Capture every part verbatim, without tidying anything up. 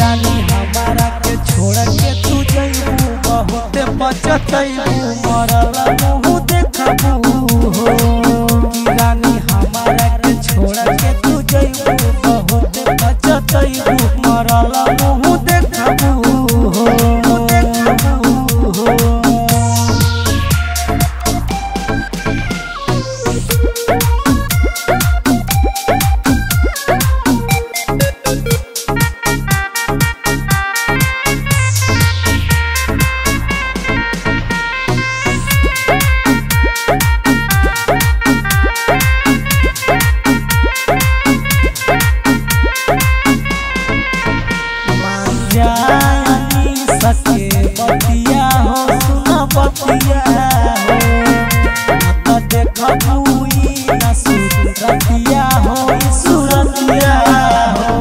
रानी हमारा के छोड़ के तू जइबू बहुत पछतइबू मरला मुँह देखबू हो कि रानी हमारा के छोड़ के तू जइबू बहुत पछतइबू मरला मुँह देखबू हो। सके बतिया हो सुना बतिया हो मत देखबू ई ना सुरतिया हो सुरतिया हो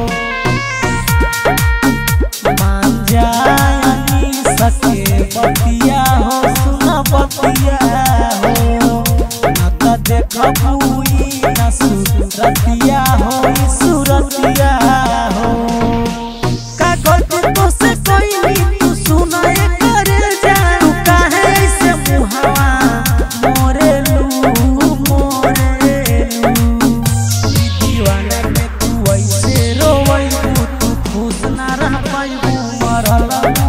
मान जानी सके बतिया हो सुना बतिया हो मत देखबू ई ना सुरतिया हो सुरतिया हो। खुश ना रह पाइबू मरला